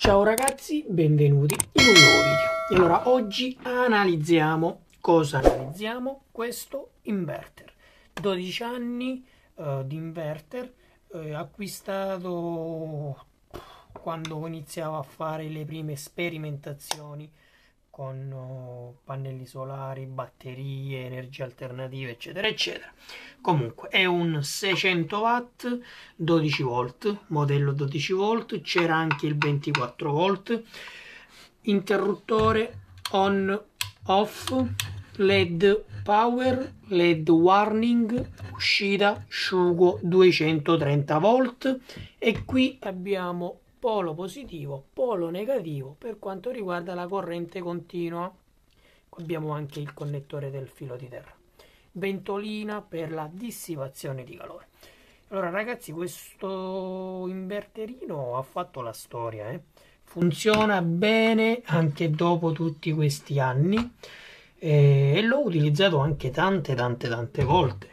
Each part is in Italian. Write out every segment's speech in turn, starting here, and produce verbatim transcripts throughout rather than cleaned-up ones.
Ciao ragazzi, benvenuti in un nuovo video. E allora oggi analizziamo, cosa analizziamo? Questo inverter, dodici anni uh, di inverter, eh, acquistato quando iniziavo a fare le prime sperimentazioni con uh, pannelli solari, batterie, energie alternative, eccetera, eccetera. Comunque è un seicento watt, dodici volt, modello dodici volt, c'era anche il ventiquattro volt, interruttore on off, led power, led warning, uscita asciugo duecentotrenta volt, e qui abbiamo polo positivo, polo negativo per quanto riguarda la corrente continua. Abbiamo anche il connettore del filo di terra, ventolina per la dissipazione di calore. Allora ragazzi, questo inverterino ha fatto la storia, eh? Funziona bene anche dopo tutti questi anni, eh, e l'ho utilizzato anche tante tante tante volte.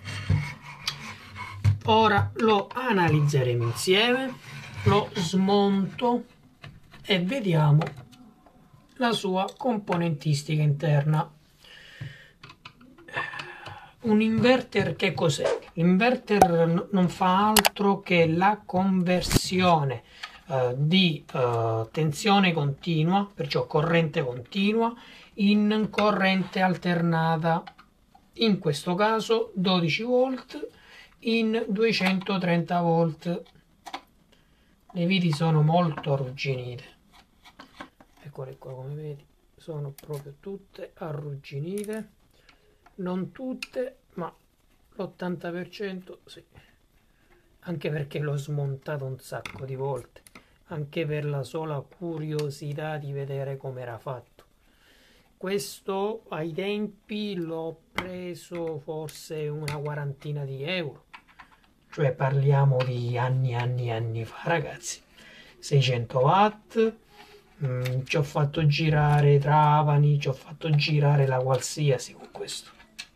Ora lo analizzeremo insieme, lo smonto e vediamo la sua componentistica interna. Un inverter che cos'è? L'inverter non fa altro che la conversione eh, di eh, tensione continua, perciò corrente continua, in corrente alternata, in questo caso dodici volt in duecentotrenta volt. Le viti sono molto arrugginite, eccole qua, come vedi sono proprio tutte arrugginite, non tutte ma l'ottanta per cento sì, anche perché l'ho smontato un sacco di volte, anche per la sola curiosità di vedere come era fatto. Questo ai tempi l'ho preso forse una quarantina di euro, cioè parliamo di anni anni anni fa ragazzi. Seicento watt, mm, ci ho fatto girare Trapani, ci ho fatto girare la qualsiasi con questo.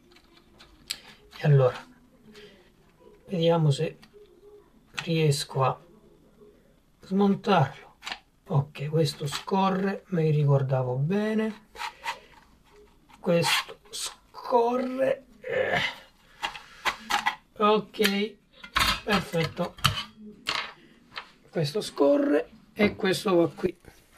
E allora vediamo se riesco a smontarlo. Ok, questo scorre, mi ricordavo bene, questo scorre, ok, perfetto, questo scorre e questo va qui.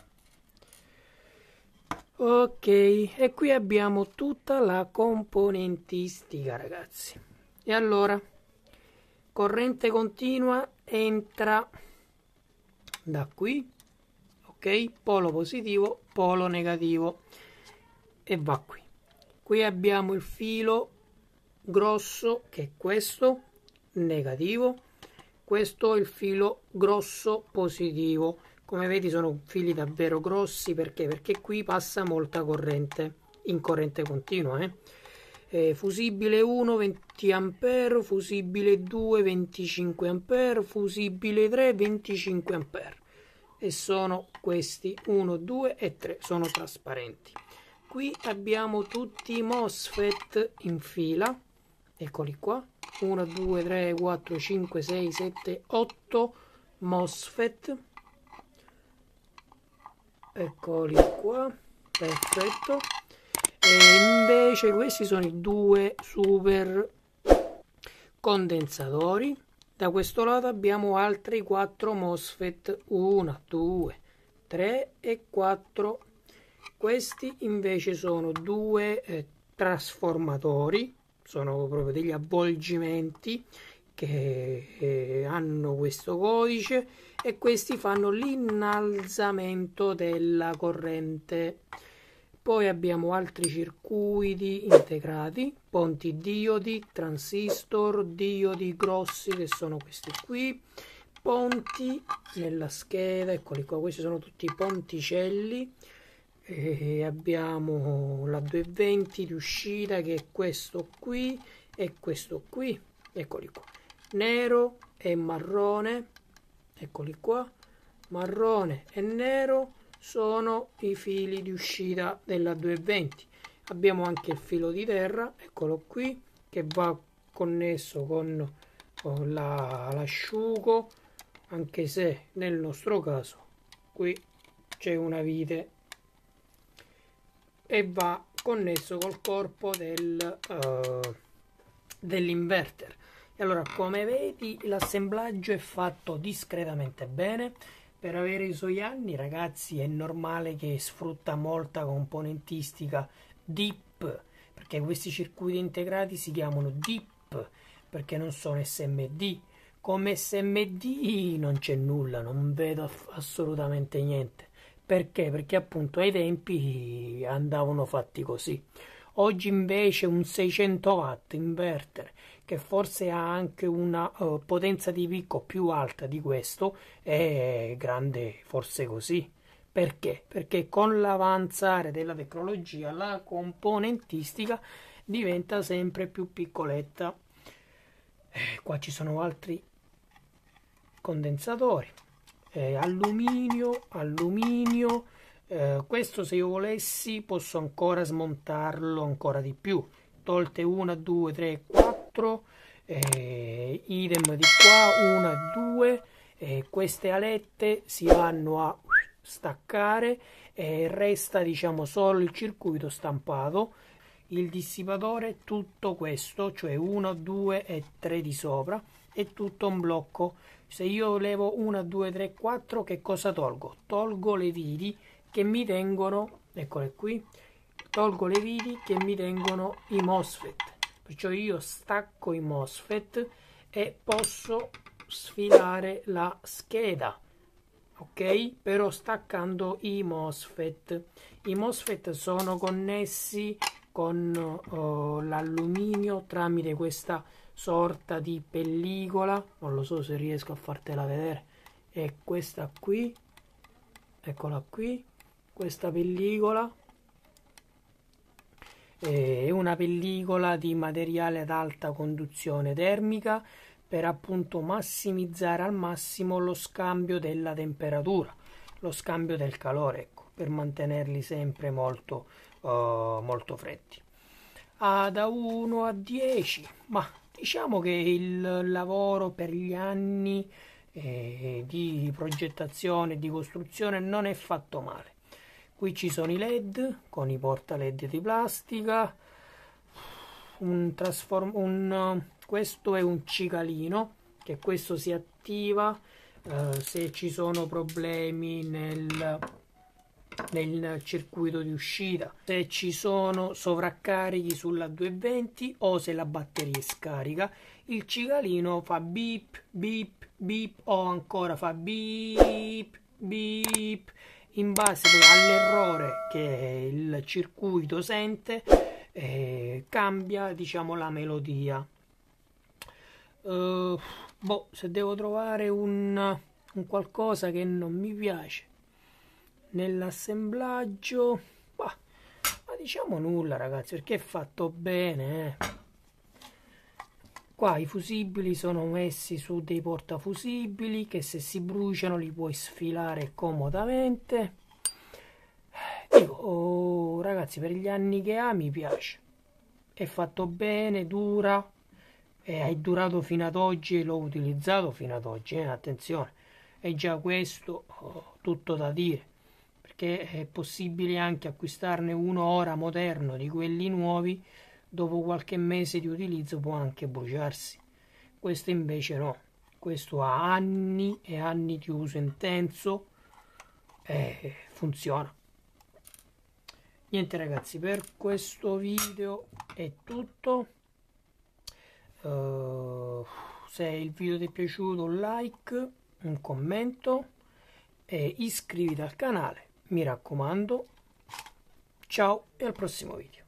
Ok, e qui abbiamo tutta la componentistica ragazzi. E allora, corrente continua entra da qui, ok, polo positivo, polo negativo, e va qui. Qui abbiamo il filo grosso che è questo, negativo, questo è il filo grosso positivo. Come vedi sono fili davvero grossi, perché? Perché qui passa molta corrente in corrente continua, eh? Eh, fusibile uno venti ampere, fusibile due venticinque ampere, fusibile tre venticinque ampere, e sono questi uno, due e tre, sono trasparenti. Qui abbiamo tutti i MOSFET in fila, eccoli qua, uno, due, tre, quattro, cinque, sei, sette, otto MOSFET, eccoli qua, perfetto. E invece questi sono i due super condensatori. Da questo lato abbiamo altri quattro MOSFET, uno, due, tre e quattro. Questi invece sono due eh, trasformatori, sono proprio degli avvolgimenti che eh, hanno questo codice, e questi fanno l'innalzamento della corrente. Poi abbiamo altri circuiti integrati, ponti diodi, transistor, diodi grossi che sono questi qui, ponti nella scheda, eccoli qua, questi sono tutti i ponticelli. E abbiamo la duecentoventi di uscita che è questo qui e questo qui, eccoli qua, nero e marrone, eccoli qua, marrone e nero sono i fili di uscita della duecentoventi. Abbiamo anche il filo di terra, eccolo qui, che va connesso con, con la, l'asciugo, anche se nel nostro caso qui c'è una vite e va connesso col corpo del, uh, dell'inverter. E allora, come vedi, l'assemblaggio è fatto discretamente bene. Per avere i suoi anni, ragazzi, è normale che sfrutta molta componentistica D I P, perché questi circuiti integrati si chiamano D I P, perché non sono S M D. Come S M D non c'è nulla, non vedo assolutamente niente. Perché? Perché appunto ai tempi andavano fatti così. Oggi invece un seicento watt inverter, che forse ha anche una uh, potenza di picco più alta di questo, è grande forse così. Perché? Perché con l'avanzare della tecnologia la componentistica diventa sempre più piccoletta. Eh, qua ci sono altri condensatori. Eh, alluminio, alluminio. Eh, questo, se io volessi, posso ancora smontarlo ancora di più. Tolte uno, due, tre, quattro. Eh, idem di qua, uno e due. Eh, queste alette si vanno a staccare e resta, diciamo, solo il circuito stampato. Il dissipatore, tutto questo, cioè uno, due e tre di sopra, è tutto un blocco. Se io levo uno, due, tre, quattro, che cosa tolgo? Tolgo le viti che mi tengono, eccole qui, tolgo le viti che mi tengono i MOSFET. Perciò io stacco i MOSFET e posso sfilare la scheda, ok? Però staccando i MOSFET. I MOSFET sono connessi con uh, l'alluminio tramite questa sorta di pellicola, non lo so se riesco a fartela vedere, è questa qui, eccola qui, questa pellicola è una pellicola di materiale ad alta conduzione termica per appunto massimizzare al massimo lo scambio della temperatura, lo scambio del calore, ecco, per mantenerli sempre molto, uh, molto freddi. Ah, da uno a dieci, ma diciamo che il lavoro per gli anni eh, di progettazione e di costruzione non è fatto male. Qui ci sono i led con i porta led di plastica, un trasform un, questo è un cicalino, che questo si attiva eh, se ci sono problemi nel nel circuito di uscita, se ci sono sovraccarichi sulla duecentoventi o se la batteria è scarica. Il cicalino fa beep beep beep o ancora fa beep beep in base all'errore che il circuito sente, eh, cambia, diciamo, la melodia. Uh, boh, se devo trovare un, un qualcosa che non mi piace nell'assemblaggio, bah, ma diciamo nulla, ragazzi, perché è fatto bene, eh. Qua i fusibili sono messi su dei portafusibili che se si bruciano li puoi sfilare comodamente. Dico, oh, ragazzi, per gli anni che ha mi piace, è fatto bene, dura, e è durato fino ad oggi e l'ho utilizzato fino ad oggi, eh, attenzione, è già questo oh, tutto da dire, perché è possibile anche acquistarne uno ora moderno di quelli nuovi, dopo qualche mese di utilizzo può anche bruciarsi. Questo invece no, questo ha anni e anni di uso intenso e funziona. Niente, ragazzi, per questo video è tutto. Uh, se il video ti è piaciuto, un like, un commento e iscriviti al canale, mi raccomando. Ciao e al prossimo video.